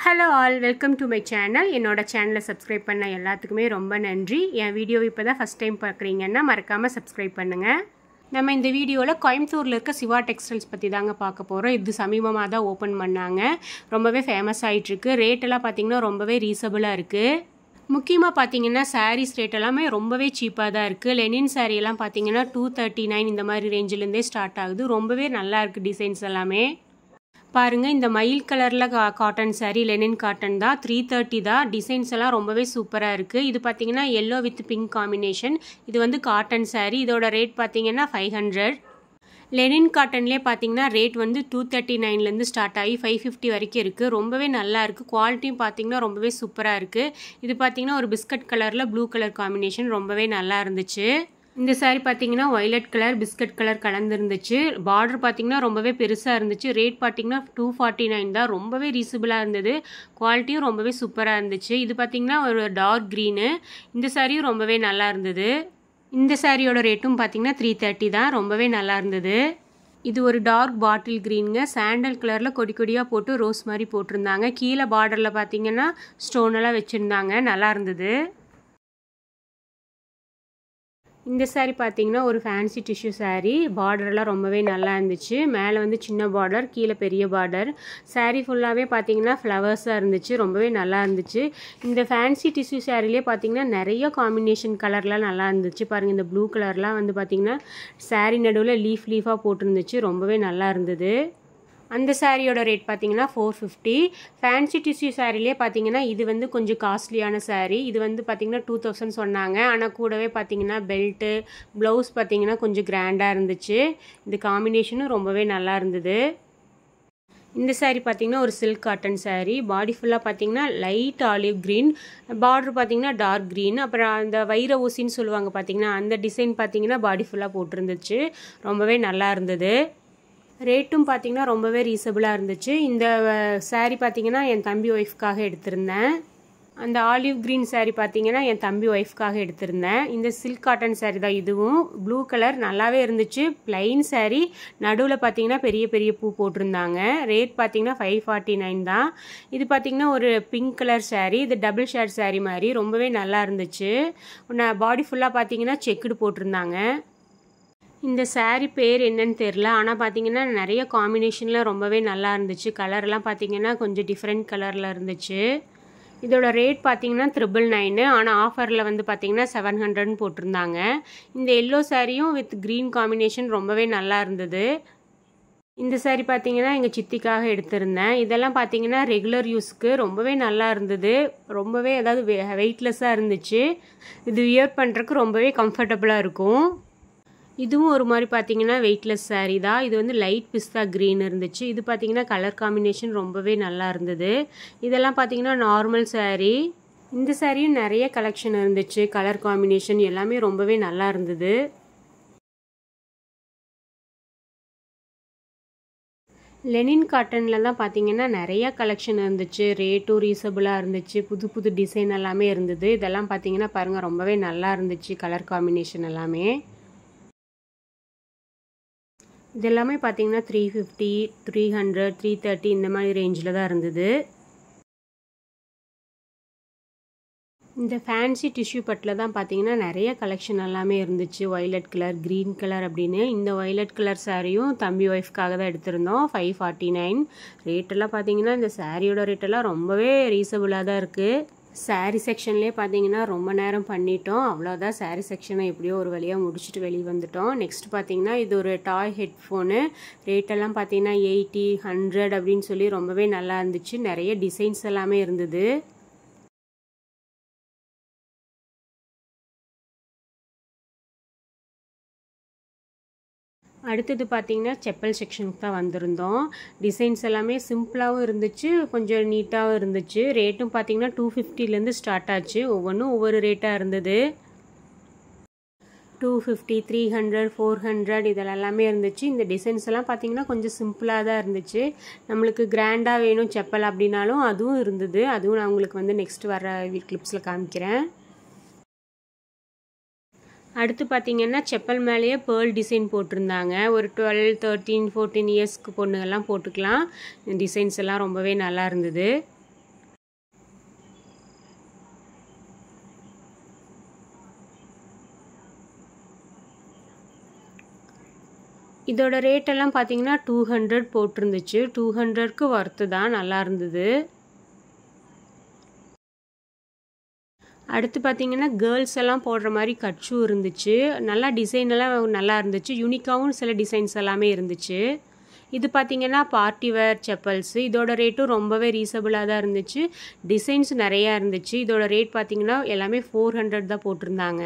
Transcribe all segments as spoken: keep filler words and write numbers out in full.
Hello all, welcome to my channel. என்னோட சேனலை subscribe பண்ண எல்லாத்துக்குமே ரொம்ப நன்றி. என் வீடியோ இப்போ தான் ஃபஸ்ட் டைம் பார்க்குறீங்கன்னா மறக்காமல் சப்ஸ்கிரைப் பண்ணுங்கள். நம்ம இந்த வீடியோவில் கோயம்புத்தூரில் இருக்க சிவா டெக்ஸ்டைல்ஸ் பற்றி தாங்க பார்க்க போகிறோம். இது சமீபமாக தான் ஓப்பன் பண்ணாங்க. ரொம்பவே ஃபேமஸ் ஆகிட்டுருக்கு. ரேட்டெல்லாம் பார்த்திங்கன்னா ரொம்பவே ரீசனபிளாக இருக்குது. முக்கியமாக பார்த்தீங்கன்னா சாரீஸ் ரேட் எல்லாமே ரொம்பவே சீப்பாக தான் இருக்குது. லெனின் சாரீ எல்லாம் பார்த்தீங்கன்னா டூ தேர்ட்டி நைன் இந்த மாதிரி ரேஞ்சிலேருந்தே ஸ்டார்ட் ஆகுது. ரொம்பவே நல்லா இருக்குது டிசைன்ஸ் எல்லாமே. பாருங்கள், இந்த மயில் கலரில் கா காட்டன் சாரீ லெனின் காட்டன் தான், த்ரீ தேர்ட்டி தான். டிசைன்ஸ் எல்லாம் ரொம்பவே சூப்பராக இருக்குது. இது பார்த்தீங்கன்னா எல்லோ வித் பிங்க் காம்பினேஷன். இது வந்து காட்டன் சாரீ. இதோட ரேட் பார்த்தீங்கன்னா ஃபைவ் ஹண்ட்ரட். லெனின் காட்டன்லேயே பார்த்தீங்கன்னா ரேட் வந்து டூ தேர்ட்டி நைன்லேருந்து ஸ்டார்ட் ஆகி ஃபைவ் ஃபிஃப்டி வரைக்கும் இருக்குது. ரொம்பவே நல்லா இருக்குது. குவாலிட்டியும் பார்த்தீங்கன்னா ரொம்பவே சூப்பராக இருக்குது. இது பார்த்தீங்கன்னா ஒரு பிஸ்கட் கலரில் ப்ளூ கலர் காம்பினேஷன் ரொம்பவே நல்லா இருந்துச்சு. இந்த சாரீ பார்த்தீங்கன்னா ஒய்லட் கலர் பிஸ்கட் கலர் கலந்துருந்துச்சு. பார்டர் பார்த்தீங்கன்னா ரொம்பவே பெருசாக இருந்துச்சு. ரேட் பார்த்தீங்கன்னா டூ ஃபார்ட்டி நைன் தான். ரொம்பவே ரீசனபிளாக இருந்தது. குவாலிட்டியும் ரொம்பவே சூப்பராக இருந்துச்சு. இது பார்த்தீங்கன்னா ஒரு டார்க் க்ரீனு. இந்த சாரியும் ரொம்பவே நல்லா இருந்தது. இந்த சாரியோட ரேட்டும் பார்த்தீங்கன்னா த்ரீ தேர்ட்டி தான். ரொம்பவே நல்லா இருந்தது. இது ஒரு டார்க் பாட்டில் க்ரீனுங்க. சாண்டல் கலரில் கொடி கொடியாக போட்டு ரோஸ் மாதிரி போட்டிருந்தாங்க. கீழே பார்டரில் பார்த்தீங்கன்னா ஸ்டோனெல்லாம் வச்சுருந்தாங்க. நல்லா இருந்தது. இந்த சாரீ பார்த்தீங்கன்னா ஒரு ஃபேன்சி டிஷ்யூ சாரீ. பார்டர்லாம் ரொம்பவே நல்லா இருந்துச்சு. மேலே வந்து சின்ன பார்டர், கீழே பெரிய பார்டர். சாரீ ஃபுல்லாகவே பார்த்தீங்கன்னா ஃப்ளவர்ஸாக இருந்துச்சு. ரொம்பவே நல்லா இருந்துச்சு. இந்த ஃபேன்சி டிஷ்யூ சாரீலே பார்த்தீங்கன்னா நிறைய காம்பினேஷன் கலர்லாம் நல்லா இருந்துச்சு. பாருங்கள், இந்த ப்ளூ கலர்லாம் வந்து பார்த்தீங்கன்னா சாரீ நடுவில் லீஃப் லீஃபாக போட்டிருந்துச்சு. ரொம்பவே நல்லா இருந்தது. அந்த சாரியோட ரேட் பார்த்தீங்கன்னா ஃபோர் ஃபிஃப்டி. ஃபேன்சி டிஷ்யூ சாரிலே பார்த்தீங்கன்னா இது வந்து கொஞ்சம் காஸ்ட்லியான சாரீ. இது வந்து பார்த்தீங்கன்னா டூ தௌசண்ட் சொன்னாங்க. ஆனால் கூடவே பார்த்தீங்கன்னா பெல்ட்டு ப்ளவுஸ் பார்த்தீங்கன்னா கொஞ்சம் கிராண்டாக இருந்துச்சு. இந்த காம்பினேஷனும் ரொம்பவே நல்லா இருந்தது. இந்த சாரீ பார்த்தீங்கன்னா ஒரு சில்க் காட்டன் சாரீ. பாடி ஃபுல்லாக பார்த்தீங்கன்னா லைட் ஆலிவ் க்ரீன், பார்டர் பார்த்தீங்கன்னா டார்க் க்ரீன். அப்புறம் அந்த வைர ஊசின்னு சொல்லுவாங்க பார்த்தீங்கன்னா அந்த டிசைன் பார்த்தீங்கன்னா பாடி ஃபுல்லாக போட்டிருந்துச்சு. ரொம்பவே நல்லா இருந்தது. ரேட்டும் பார்த்தீங்கன்னா ரொம்பவே ரீசனபிளாக இருந்துச்சு. இந்த சாரீ பார்த்தீங்கன்னா என் தம்பி ஒய்ஃப்காக எடுத்திருந்தேன். அந்த ஆலிவ் க்ரீன் சாரீ பார்த்தீங்கன்னா என் தம்பி ஒய்ஃப்காக எடுத்திருந்தேன். இந்த சில்க் காட்டன் சாரீ தான். இதுவும் ப்ளூ கலர் நல்லாவே இருந்துச்சு. பிளைன் சாரீ, நடுவில் பார்த்தீங்கன்னா பெரிய பெரிய பூ போட்டிருந்தாங்க. ரேட் பார்த்தீங்கன்னா ஃபைவ் ஃபார்ட்டி நைன் தான். இது பார்த்தீங்கன்னா ஒரு பிங்க் கலர் சாரீ. இது டபுள் ஷேட் சாரீ மாதிரி ரொம்பவே நல்லா இருந்துச்சு. பாடி ஃபுல்லாக பார்த்தீங்கன்னா செக்குடு போட்டிருந்தாங்க. இந்த சாரீ பேர் என்னன்னு தெரில. ஆனால் பார்த்தீங்கன்னா நிறைய காம்பினேஷனில் ரொம்பவே நல்லா இருந்துச்சு. கலர்லாம் பார்த்தீங்கன்னா கொஞ்சம் டிஃப்ரெண்ட் கலரில் இருந்துச்சு. இதோட ரேட் பார்த்தீங்கன்னா த்ரிபிள் நைனு. ஆனால் ஆஃபரில் வந்து பார்த்தீங்கன்னா செவன் ஹண்ட்ரட்னு போட்டிருந்தாங்க. இந்த எல்லோ சாரியும் வித் க்ரீன் காம்பினேஷன் ரொம்பவே நல்லா இருந்தது. இந்த சாரீ பார்த்தீங்கன்னா எங்கள் சித்திக்காக எடுத்திருந்தேன். இதெல்லாம் பார்த்தீங்கன்னா ரெகுலர் யூஸ்க்கு ரொம்பவே நல்லா இருந்தது. ரொம்பவே அதாவது வெயிட்லெஸ்ஸாக இருந்துச்சு. இது வியர் பண்ணுறதுக்கு ரொம்பவே கம்ஃபர்டபுளாக இருக்கும். இதுவும் ஒரு மாதிரி பார்த்தீங்கன்னா வெயிட்லெஸ் சாரீ தான். இது வந்து லைட் பிஸ்தா க்ரீன் இருந்துச்சு. இது பார்த்தீங்கன்னா கலர் காம்பினேஷன் ரொம்பவே நல்லா இருந்தது. இதெல்லாம் பார்த்தீங்கன்னா நார்மல் சாரீ. இந்த சாரியும் நிறைய கலெக்ஷன் இருந்துச்சு. கலர் காம்பினேஷன் எல்லாமே ரொம்பவே நல்லா இருந்தது. லெனின் காட்டனில் தான் பார்த்தீங்கன்னா நிறைய கலெக்ஷன் இருந்துச்சு. ரேட்டும் ரீசனபிளாக இருந்துச்சு. புது புது டிசைன் எல்லாமே இருந்தது. இதெல்லாம் பார்த்தீங்கன்னா பாருங்கள் ரொம்பவே நல்லா இருந்துச்சு. கலர் காம்பினேஷன் எல்லாமே இதெல்லாமே பார்த்தீங்கன்னா three fifty three hundred three thirty இந்த மாதிரி ரேஞ்சில் தான் இருந்தது. இந்த ஃபேன்சி டிஷ்யூ பட்டில் தான் பார்த்தீங்கன்னா நிறைய கலெக்ஷன் எல்லாமே இருந்துச்சு. ஒய்லட் கலர் க்ரீன் கலர் அப்படின்னு. இந்த ஒய்லட் கலர் சாரியும் தம்பி ஒய்ஃப்காக தான் எடுத்திருந்தோம். Five forty nine. ரேட்டெல்லாம் பார்த்தீங்கன்னா இந்த சாரியோட ரேட்டெல்லாம் ரொம்பவே ரீசனபிளாக தான் இருக்குது. சாரீ செக்ஷன்லேயே பார்த்தீங்கன்னா ரொம்ப நேரம் பண்ணிட்டோம். அவ்வளோதான், சாரீ செக்ஷனை எப்படியோ ஒரு வழியாக முடிச்சுட்டு வெளியே வந்துட்டோம். நெக்ஸ்ட் பார்த்தீங்கன்னா இது ஒரு டாய் ஹெட்ஃபோனு. ரேட்டெல்லாம் பார்த்தீங்கன்னா எயிட்டி ஹண்ட்ரட் அப்படின்னு சொல்லி ரொம்பவே நல்லா இருந்துச்சு. நிறைய டிசைன்ஸ் எல்லாமே இருந்தது. அடுத்தது பார்த்தீங்கன்னா செப்பல் செக்ஷனுக்கு தான் வந்திருந்தோம். டிசைன்ஸ் எல்லாமே சிம்பிளாகவும் இருந்துச்சு, கொஞ்சம் நீட்டாகவும் இருந்துச்சு. ரேட்டும் பார்த்தீங்கன்னா டூ ஃபிஃப்டிலேருந்து ஸ்டார்ட் ஆச்சு. ஒவ்வொன்றும் ஒவ்வொரு ரேட்டாக இருந்தது. Two fifty three hundred four hundred இதெல்லாம் எல்லாமே இருந்துச்சு. இந்த டிசைன்ஸ் எல்லாம் பார்த்தீங்கன்னா கொஞ்சம் சிம்பிளாக தான் இருந்துச்சு. நம்மளுக்கு கிராண்டாக வேணும் செப்பல் அப்படின்னாலும் அதுவும் இருந்தது. அதுவும் நான் உங்களுக்கு வந்து நெக்ஸ்ட் வர கிளிப்ஸில் காமிக்கிறேன். அடுத்து பார்த்தீங்கன்னா செப்பல் மேலேயே பேர்ல் டிசைன் போட்டிருந்தாங்க. ஒரு டுவெல் தேர்ட்டீன் ஃபோர்டீன் இயர்ஸ்க்கு பொண்ணுங்கள்லாம் போட்டுக்கலாம். டிசைன்ஸ் எல்லாம் ரொம்பவே நல்லா இருந்தது. இதோட ரேட்டெல்லாம் பார்த்தீங்கன்னா டூ ஹண்ட்ரட் போட்டிருந்துச்சு. டூ ஹண்ட்ரட்க்கு ஒர்த்து தான், நல்லா இருந்தது. அடுத்து பார்த்தீங்கன்னா கேர்ள்ஸ் எல்லாம் போடுற மாதிரி கட் ஷூ இருந்துச்சு. நல்லா டிசைன் எல்லாம் நல்லா இருந்துச்சு. யூனிக்காகவும் சில டிசைன்ஸ் எல்லாமே இருந்துச்சு. இது பார்த்தீங்கன்னா பார்ட்டி வேர் செப்பல்ஸு. இதோட ரேட்டும் ரொம்பவே ரீசனபிளாக தான் இருந்துச்சு. டிசைன்ஸ் நிறையா இருந்துச்சு. இதோட ரேட் பார்த்தீங்கன்னா எல்லாமே ஃபோர் ஹண்ட்ரட் தான் போட்டிருந்தாங்க.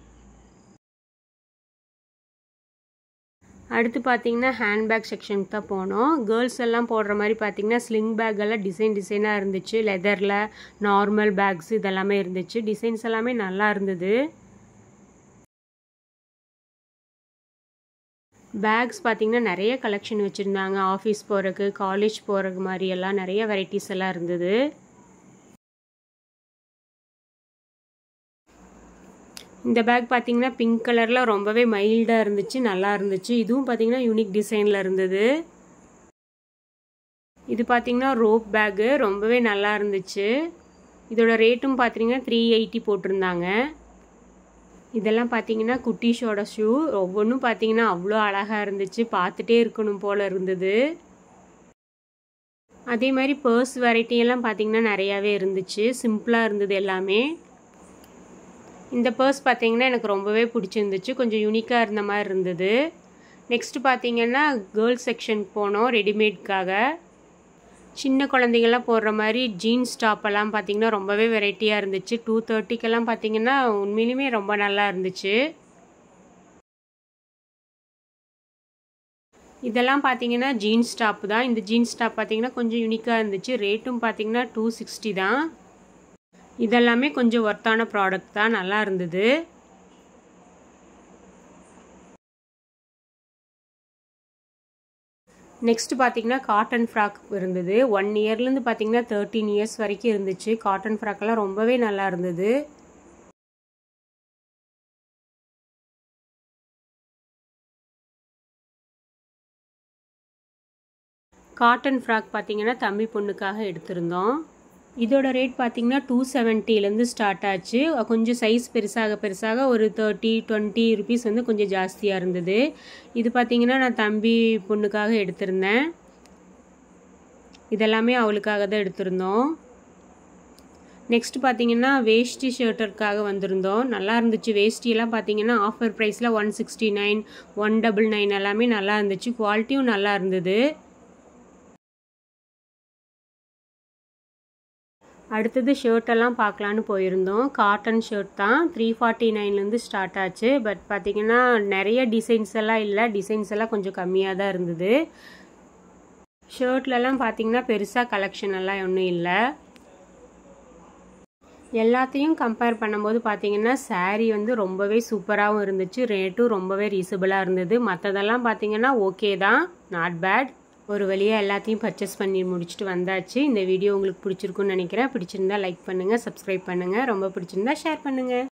அடுத்து பார்த்தீங்கன்னா ஹேண்ட்பேக் செக்ஷனுக்கு தான் போனோம். கேர்ள்ஸ் எல்லாம் போடுற மாதிரி பார்த்தீங்கன்னா ஸ்லிங் பேக் எல்லாம் டிசைன் டிசைனாக இருந்துச்சு. லெதரில் நார்மல் பேக்ஸ் இதெல்லாமே இருந்துச்சு. டிசைன்ஸ் எல்லாமே நல்லா இருந்தது. பேக்ஸ் பார்த்தீங்கன்னா நிறைய கலெக்ஷன் வச்சுருந்தாங்க. ஆஃபீஸ் போகிறதுக்கு, காலேஜ் போகிறதுக்கு மாதிரி எல்லாம் நிறைய வெரைட்டிஸ் எல்லாம் இருந்தது. இந்த பேக் பார்த்தீங்கன்னா பிங்க் கலரில் ரொம்பவே மைல்டாக இருந்துச்சு, நல்லா இருந்துச்சு. இதுவும் பார்த்தீங்கன்னா யூனிக் டிசைனில் இருந்தது. இது பார்த்தீங்கன்னா ரோப் பேக்கு, ரொம்பவே நல்லா இருந்துச்சு. இதோட ரேட்டும் பார்த்தீங்கன்னா த்ரீ எயிட்டி போட்டிருந்தாங்க. இதெல்லாம் பார்த்தீங்கன்னா குட்டீஸோட ஷூ. ஒவ்வொன்றும் பார்த்தீங்கன்னா அவ்வளோ அழகாக இருந்துச்சு, பார்த்துட்டே இருக்கணும் போல் இருந்தது. அதே மாதிரி பர்ஸ் வெரைட்டியெல்லாம் பார்த்தீங்கன்னா நிறையாவே இருந்துச்சு. சிம்பிளாக இருந்தது எல்லாமே. இந்த பர்ஸ் பார்த்தீங்கன்னா எனக்கு ரொம்பவே பிடிச்சிருந்துச்சு. கொஞ்சம் யூனிக்காக இருந்த மாதிரி இருந்தது. நெக்ஸ்ட் பார்த்தீங்கன்னா கேர்ள்ஸ் செக்ஷனுக்கு போனோம் ரெடிமேட்காக. சின்ன குழந்தைங்கள்லாம் போடுற மாதிரி ஜீன்ஸ் டாப்பெல்லாம் பார்த்தீங்கன்னா ரொம்பவே வெரைட்டியாக இருந்துச்சு. டூ தேர்ட்டிக்கெல்லாம் பார்த்தீங்கன்னா உண்மையிலுமே ரொம்ப நல்லா இருந்துச்சு. இதெல்லாம் பார்த்தீங்கன்னா ஜீன்ஸ் டாப் தான். இந்த ஜீன்ஸ் டாப் பார்த்தீங்கன்னா கொஞ்சம் யூனிக்காக இருந்துச்சு. ரேட்டும் பார்த்தீங்கன்னா டூ சிக்ஸ்டி தான். இதெல்லாமே கொஞ்சம் ஒர்த்தான ப்ராடக்ட் தான், நல்லா இருந்தது. நெக்ஸ்ட் பார்த்தீங்கன்னா காட்டன் ஃப்ராக் இருந்தது. ஒன் இயர்லேருந்து பார்த்தீங்கன்னா தேர்ட்டீன் இயர்ஸ் வரைக்கும் இருந்துச்சு. காட்டன் ஃப்ராக்கெல்லாம் ரொம்பவே நல்லா இருந்தது. காட்டன் ஃப்ராக் பார்த்தீங்கன்னா தம்பி பொண்ணுக்காக எடுத்திருந்தோம். இதோட ரேட் பார்த்தீங்கன்னா டூ செவன்ட்டிலேருந்து ஸ்டார்ட் ஆச்சு. கொஞ்சம் சைஸ் பெருசாக பெருசாக ஒரு தேர்ட்டி டுவெண்ட்டி ருபீஸ் வந்து கொஞ்சம் ஜாஸ்தியாக இருந்தது. இது பார்த்தீங்கன்னா நான் தம்பி பொண்ணுக்காக எடுத்திருந்தேன். இதெல்லாமே அவளுக்காக தான் எடுத்திருந்தோம். நெக்ஸ்ட் பார்த்தீங்கன்னா வேஷ்டி ஷர்ட்டருக்காக வந்திருந்தோம். நல்லா இருந்துச்சு. வேஷ்டியெல்லாம் பார்த்தீங்கன்னா ஆஃபர் ப்ரைஸில் one sixty nine one double nine எல்லாமே நல்லா இருந்துச்சு. குவாலிட்டியும் நல்லா இருந்தது. அடுத்தது ஷர்ட்டெல்லாம் பார்க்கலான்னு போயிருந்தோம். காட்டன் ஷர்ட் தான். த்ரீ ஃபார்ட்டி நைன்லேருந்து ஸ்டார்ட் ஆச்சு. பட் பார்த்திங்கன்னா நிறைய டிசைன்ஸ் எல்லாம் இல்லை. டிசைன்ஸ் எல்லாம் கொஞ்சம் கம்மியாக தான் இருந்தது. ஷர்ட்லலாம் பார்த்திங்கன்னா பெருசாக கலெக்ஷன் எல்லாம் ஒன்றும் இல்லை. எல்லாத்தையும் கம்பேர் பண்ணும்போது பார்த்திங்கன்னா சாரீ வந்து ரொம்பவே சூப்பராகவும் இருந்துச்சு. ரேட்டும் ரொம்பவே ரீசனபிளாக இருந்தது. மற்றதெல்லாம் பார்த்திங்கன்னா ஓகே தான், நாட் பேட். ஒரு வழியாக எல்லாத்தையும் பர்ச்சேஸ் பண்ணி முடிச்சுட்டு வந்தாச்சு. இந்த வீடியோ உங்களுக்கு பிடிச்சிருக்குன்னு நினைக்கிறேன். பிடிச்சிருந்தா லைக் பண்ணுங்கள், சப்ஸ்கிரைப் பண்ணுங்கள். ரொம்ப பிடிச்சிருந்தா ஷேர் பண்ணுங்கள்.